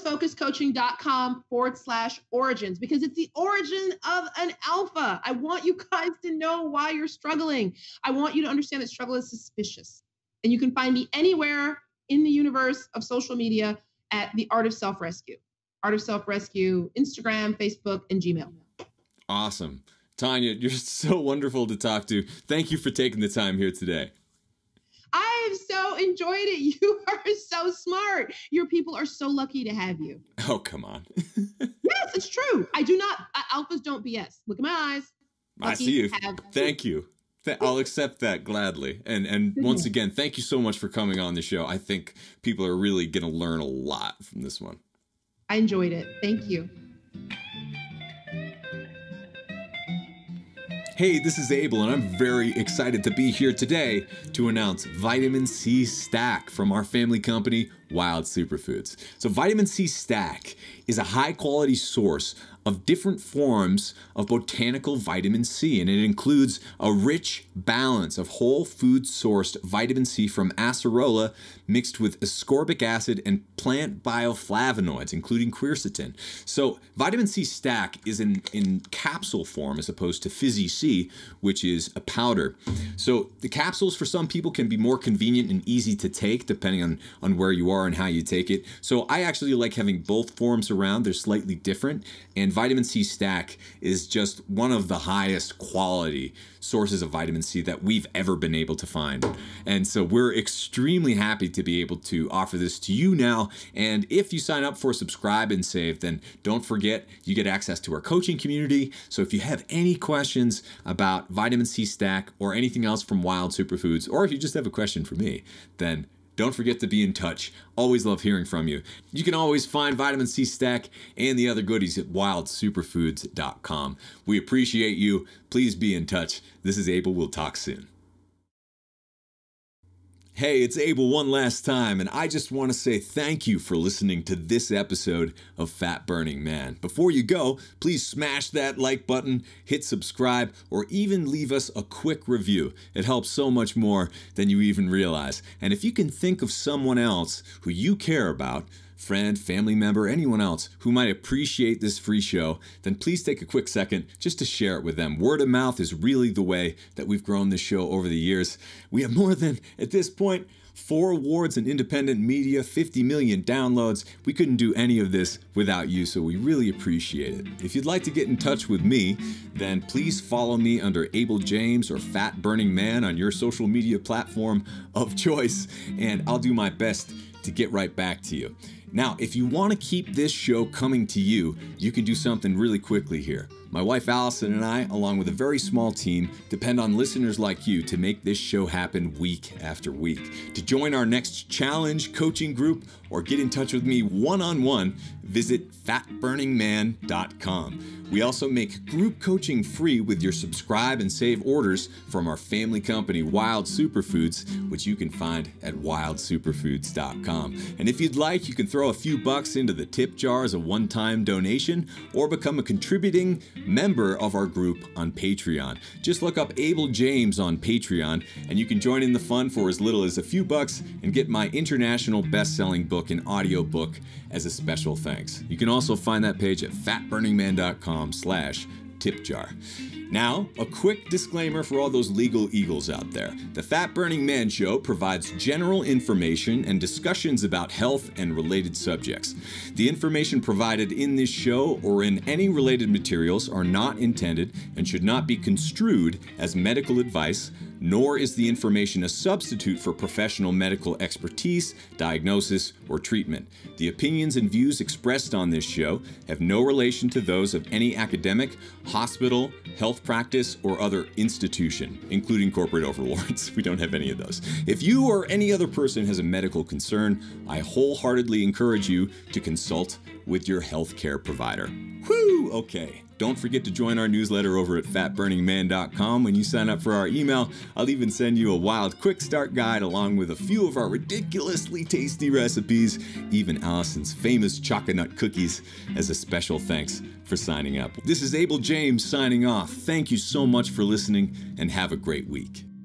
fearlessfocuscoaching.com/origins, because it's the origin of an alpha. I want you guys to know why you're struggling. I want you to understand that struggle is suspicious. And you can find me anywhere in the universe of social media at the Art of Self-Rescue. Art of Self-Rescue, Instagram, Facebook, and Gmail. Awesome. Tanya, you're so wonderful to talk to. Thank you for taking the time here today. I have so enjoyed it. You are so smart. Your people are so lucky to have you. Oh, come on. Yes, it's true. I do not. Alphas don't BS. Look at my eyes. Lucky I see you. Thank you. I'll accept that gladly. And once again, thank you so much for coming on the show. I think people are really going to learn a lot from this one. I enjoyed it. Thank you. Hey, this is Abel, and I'm very excited to be here today to announce Vitamin C Stack from our family company, Wild Superfoods. So Vitamin C Stack is a high-quality source of different forms of botanical vitamin C, and it includes a rich balance of whole food sourced vitamin C from acerola mixed with ascorbic acid and plant bioflavonoids, including quercetin. So vitamin C Stack is in capsule form as opposed to Fizzy C, which is a powder. So the capsules for some people can be more convenient and easy to take depending on where you are and how you take it. So I actually like having both forms around. They're slightly different, and Vitamin C Stack is just one of the highest quality sources of vitamin C that we've ever been able to find. And so we're extremely happy to be able to offer this to you now. And if you sign up for Subscribe and Save, then don't forget you get access to our coaching community. So if you have any questions about Vitamin C Stack or anything else from Wild Superfoods, or if you just have a question for me, then don't forget to be in touch. Always love hearing from you. You can always find Vitamin C Stack and the other goodies at wildsuperfoods.com. We appreciate you. Please be in touch. This is Abel. We'll talk soon. Hey, it's Abel one last time, and I just want to say thank you for listening to this episode of Fat Burning Man. Before you go, please smash that like button, hit subscribe, or even leave us a quick review. It helps so much more than you even realize. And if you can think of someone else who you care about, friend, family member, anyone else who might appreciate this free show, then please take a quick second just to share it with them. Word of mouth is really the way that we've grown this show over the years. We have more than, at this point, 4 awards in independent media, 50 million downloads. We couldn't do any of this without you, so we really appreciate it. If you'd like to get in touch with me, then please follow me under Abel James or Fat Burning Man on your social media platform of choice, and I'll do my best to get right back to you. Now, if you want to keep this show coming to you, you can do something really quickly here. My wife Allison and I, along with a very small team, depend on listeners like you to make this show happen week after week. To join our next challenge coaching group or get in touch with me one-on-one, visit fatburningman.com. We also make group coaching free with your subscribe and save orders from our family company, Wild Superfoods, which you can find at wildsuperfoods.com. And if you'd like, you can throw a few bucks into the tip jar as a one-time donation or become a contributing member of our group on Patreon. Just look up Abel James on Patreon and you can join in the fun for as little as a few bucks and get my international best-selling book and audiobook as a special thanks. You can also find that page at fatburningman.com/donate. tip jar. Now, a quick disclaimer for all those legal eagles out there. The Fat Burning Man Show provides general information and discussions about health and related subjects. The information provided in this show or in any related materials are not intended and should not be construed as medical advice, nor is the information a substitute for professional medical expertise, diagnosis, or treatment. The opinions and views expressed on this show have no relation to those of any academic, hospital, health practice, or other institution, including corporate overlords. We don't have any of those. If you or any other person has a medical concern, I wholeheartedly encourage you to consult with your healthcare provider. Whew! Okay. Don't forget to join our newsletter over at fatburningman.com. When you sign up for our email, I'll even send you a wild quick start guide along with a few of our ridiculously tasty recipes, even Allison's famous chocolate nut cookies, as a special thanks for signing up. This is Abel James signing off. Thank you so much for listening and have a great week.